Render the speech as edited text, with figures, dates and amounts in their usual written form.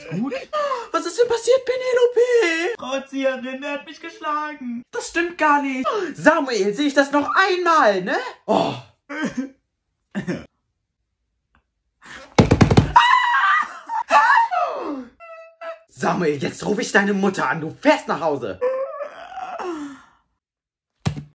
gut? Was ist denn passiert, Penelope? Frau Erzieherin, er hat mich geschlagen. Das stimmt gar nicht. Samuel, sehe ich das noch einmal, ne? Oh. Samuel, jetzt rufe ich deine Mutter an. Du fährst nach Hause.